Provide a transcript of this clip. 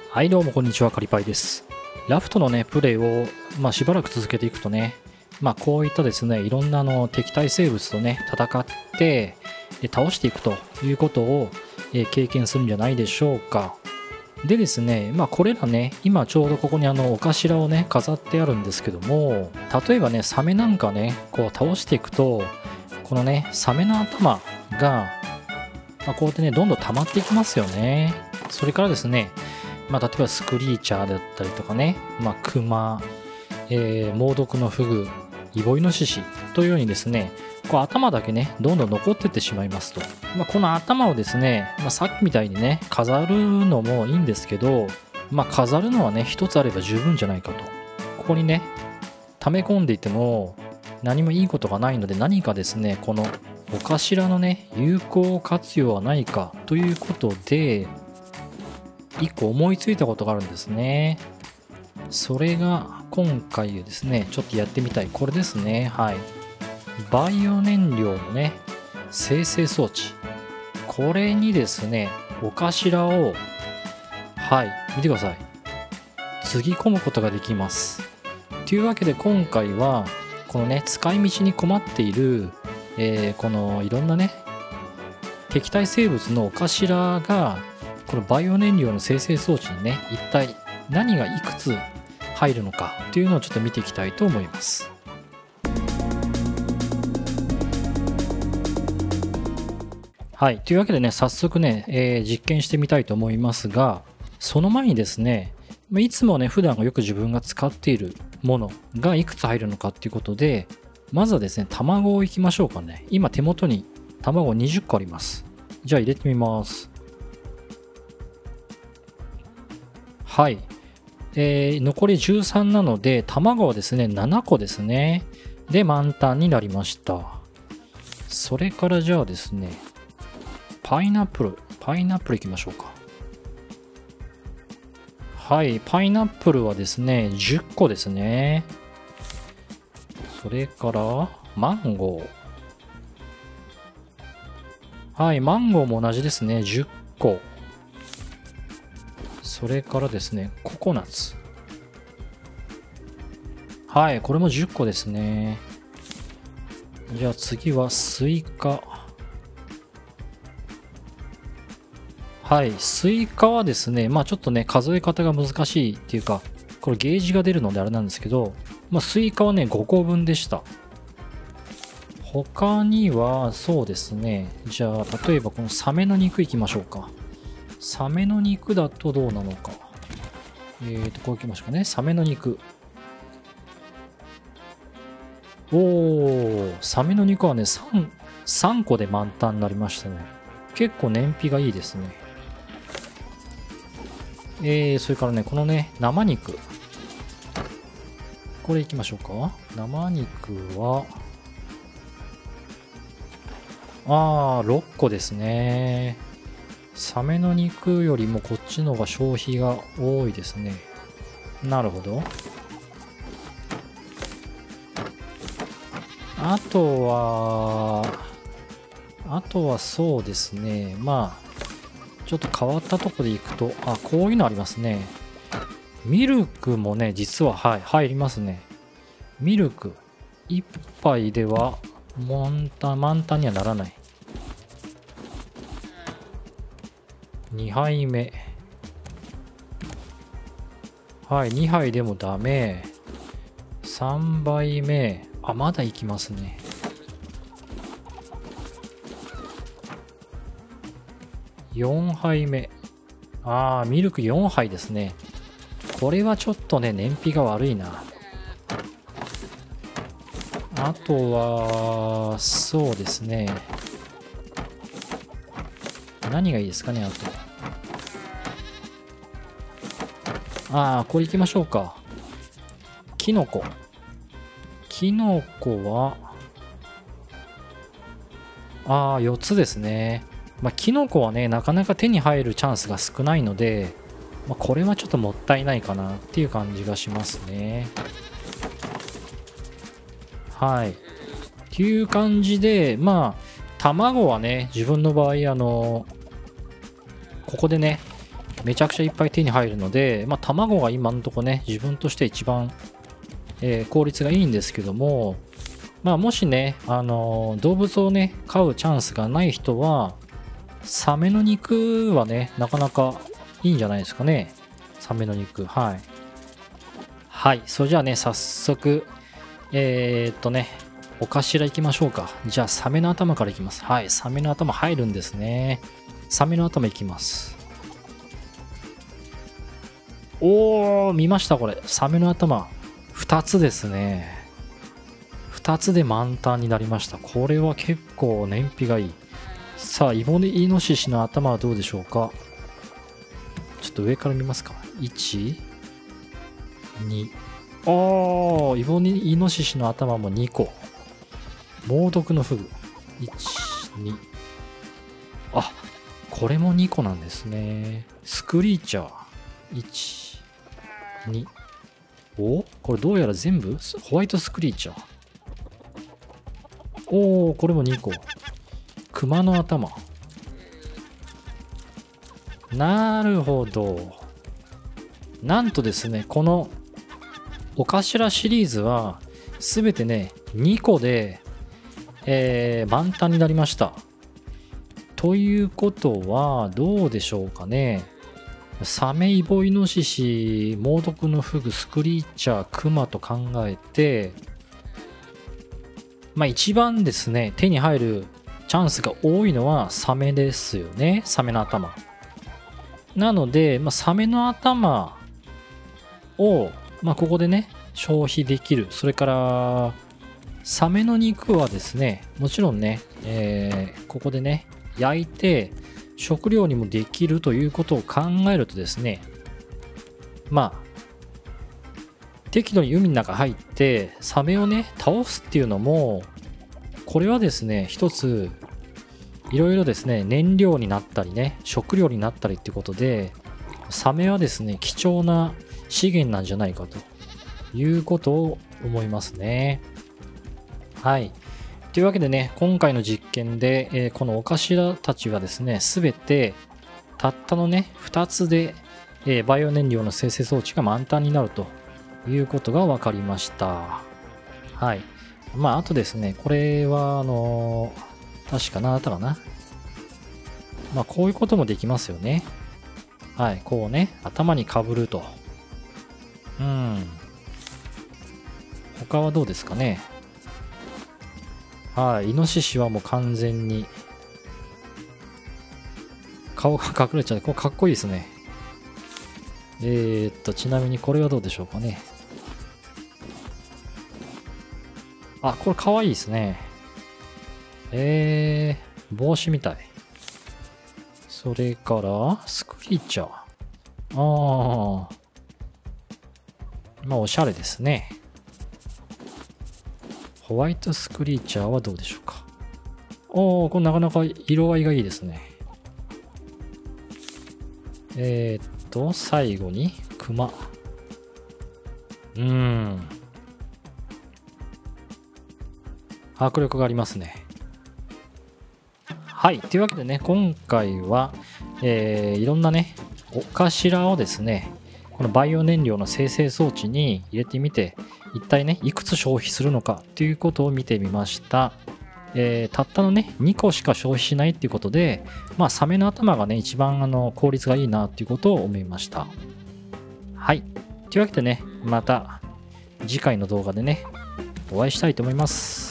はいどうもこんにちは、カリパイです。ラフトのね、プレイを、しばらく続けていくとね、こういったですね、いろんな敵対生物とね、戦って倒していくということを経験するんじゃないでしょうか。でですね、これらね、今ちょうどここにお頭をね、飾ってあるんですけども、例えばね、サメなんかね、こう倒していくと、このね、サメの頭が、こうやってね、どんどん溜まっていきますよね。それからですね、例えばスクリーチャーだったりとかね、クマ、猛毒のフグ、イボイノシシというようにですね、こう頭だけね、どんどん残ってってしまいますと。この頭をですね、さっきみたいにね、飾るのもいいんですけど、飾るのはね、一つあれば十分じゃないかと。ここにね、溜め込んでいても何もいいことがないので、何かですね、このお頭のね、有効活用はないかということで、一個思いついたことがあるんですね。それが今回ですね、ちょっとやってみたい。これですね。はい。バイオ燃料のね、生成装置。これにですね、お頭を、はい、見てください。つぎ込むことができます。というわけで今回は、このね、使い道に困っている、このいろんなね、敵対生物のお頭が、このバイオ燃料の生成装置にね、一体何がいくつ入るのかというのをちょっと見ていきたいと思います。はい。というわけでね、早速ね、実験してみたいと思いますが、その前にですね、いつもね、普段よく自分が使っているものがいくつ入るのかっていうことで、まずはですね、卵をいきましょうかね。今手元に卵20個あります。じゃあ入れてみます。はい。残り13なので、卵はですね、7個ですね。で、満タンになりました。それからじゃあですね、パイナップルいきましょうか。はい、パイナップルはですね、10個ですね。それから、マンゴー。はい、マンゴーも同じですね、10個。それからですね、ココナッツ。はい、これも10個ですね。じゃあ次はスイカ。はい、スイカはですね、ちょっとね、数え方が難しいっていうか、これゲージが出るのであれなんですけど、スイカはね、5個分でした。他には、そうですね、じゃあ、例えばこのサメの肉いきましょうか。サメの肉だとどうなのか。こういきましょうかね。サメの肉。サメの肉はね、3個で満タンになりましたね。結構燃費がいいですね。それからね、このね、生肉。これいきましょうか。生肉は、6個ですね。サメの肉よりもこっちの方が消費が多いですね。なるほど。あとはそうですね。ちょっと変わったとこでいくと、こういうのありますね。ミルクもね、実は、はい、入りますね。ミルク。1杯では満タンにはならない。2杯目。はい、2杯でもダメ。3杯目。まだいきますね。4杯目。ミルク4杯ですね。これはちょっとね、燃費が悪いな。あとは、そうですね。何がいいですかね、あと。これいきましょうか。キノコ。キノコは、4つですね。キノコはね、なかなか手に入るチャンスが少ないので、これはちょっともったいないかなっていう感じがしますね。はい。っていう感じで、卵はね、自分の場合、ここでね、 めちゃくちゃいっぱい手に入るので、まあ、卵が今のところね、自分として一番、効率がいいんですけども、まあ、もしね、動物をね、飼うチャンスがない人は、サメの肉はね、なかなかいいんじゃないですかね。サメの肉。はい。はい。それじゃあね、早速、お頭行きましょうか。じゃあ、サメの頭からいきます。はい。サメの頭入るんですね。サメの頭いきます。おー、見ましたこれ。サメの頭。2つですね。2つで満タンになりました。これは結構燃費がいい。さあ、イボイノシシの頭はどうでしょうか。ちょっと上から見ますか。1、2。ああ、イボイノシシの頭も2個。猛毒のフグ。1、2。あ、これも2個なんですね。スクリーチャー。1、2。お、これどうやら全部ホワイトスクリーチャー。おお、これも2個。熊の頭。なるほど。なんとですね、このお頭シリーズはすべてね、2個で、満タンになりました。ということは、どうでしょうかね。サメ、イボイノシシ、猛毒のフグ、スクリーチャー、クマと考えて、まあ一番ですね、手に入るチャンスが多いのはサメですよね。サメの頭。なので、まあ、サメの頭を、まあ、ここでね、消費できる。それから、サメの肉はですね、もちろんね、ここでね、焼いて食料にもできるということを考えるとですね、まあ、適度に海の中入ってサメをね倒すっていうのも、これはですね一ついろいろですね燃料になったりね食料になったりっていうことで、サメはですね貴重な資源なんじゃないかということを思いますね。はい。というわけでね、今回の実験で、このお頭たちはですね全てたったのね2つで、バイオ燃料の生成装置が満タンになるということが分かりました。はい。まあ、あとですね、これは、確かな、あったかな。まあ、こういうこともできますよね。はい、こうね、頭にかぶると。うん。他はどうですかね。はい、イノシシはもう完全に、顔が隠れちゃう。これかっこいいですね。ちなみにこれはどうでしょうかね。あ、これかわいいですね。帽子みたい。それから、スクリーチャー。ああ。まあ、おしゃれですね。ホワイトスクリーチャーはどうでしょうか。おー、これなかなか色合いがいいですね。最後に、クマ。迫力がありますね。はい。というわけでね、今回は、いろんなね、お頭をですね、このバイオ燃料の生成装置に入れてみて、一体ね、いくつ消費するのかということを見てみました。たったのね、2個しか消費しないっていうことで、まあ、サメの頭がね、一番効率がいいなっていうことを思いました。はい。というわけでね、また次回の動画でね、お会いしたいと思います。